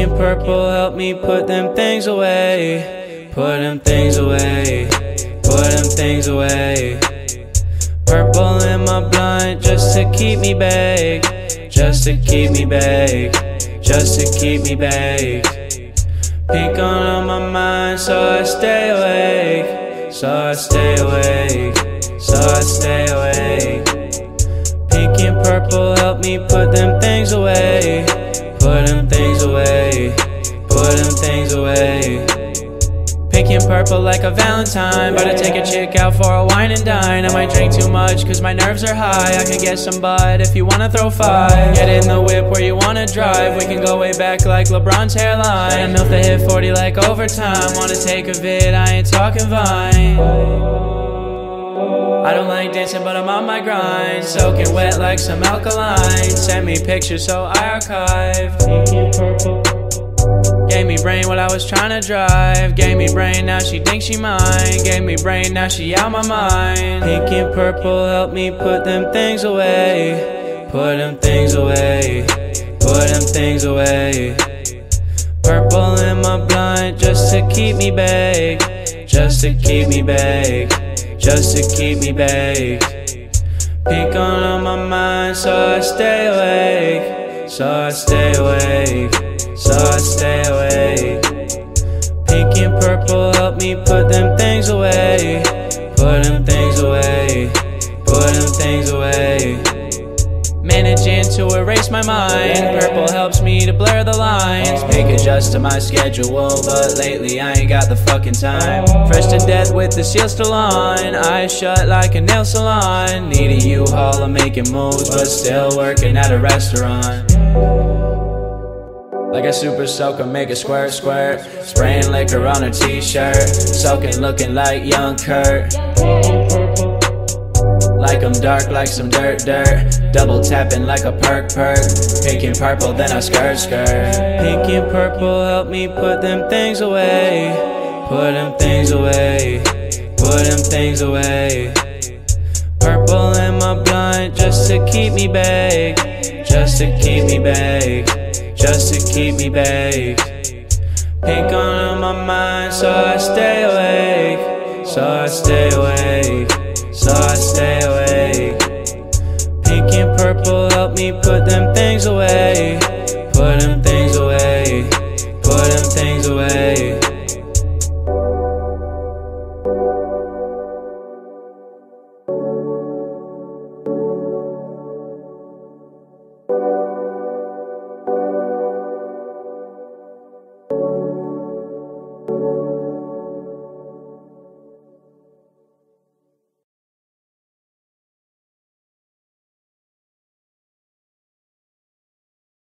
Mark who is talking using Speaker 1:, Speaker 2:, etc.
Speaker 1: and purple help me put them things away. Put them things away. Put them things away. Purple in my blunt just to keep me baked. Just to keep me baked. Just to keep me baked. Pink on my mind so I stay awake. So I stay awake. So I stay awake. Pink and purple help me put them things away. Put them things away. Put them things away. Pink and purple like a Valentine. About to take a chick out for a wine and dine. I might drink too much cause my nerves are high. I can get some bud if you wanna throw five. Get in the whip where you wanna drive. We can go way back like LeBron's hairline. Milk that hit 40 like overtime. Wanna take a vid, I ain't talking Vine. I don't like dancing but I'm on my grind. Soaking wet like some alkaline. Send me pictures so I archive. Pink and purple. Gave me brain while I was trying to drive. Gave me brain, now she thinks she mine. Gave me brain, now she out my mind. Pink and purple help me put them things away. Put them things away. Put them things away. Purple in my blunt just to keep me baked. Just to keep me baked. Just to keep me baked. Pink on my mind so I stay awake. So I stay awake. So I stay awake. Pink and purple help me put them things away. Put them things away. Put them things away. Managing to erase my mind. Purple helps me to blur the lines. Pink adjusts to my schedule, but lately I ain't got the fucking time. Fresh to death with the seal still on. Eyes shut like a nail salon. Need a U-Haul, I'm making moves, but still working at a restaurant. Like a super soaker, make it squirt, squirt. Spraying liquor on her t-shirt. Soaking, looking like young Kurt. Like I'm dark, like some dirt, dirt. Double tapping like a perk, perk. Pink and purple, then I skirt, skirt. Pink and purple help me put them things away. Put them things away. Put them things away. Purple in my blunt just to keep me baked. Just to keep me baked. Just to keep me baked. Pink on my mind so I stay awake. So I stay awake. So I stay awake. Pink and purple help me put them things away.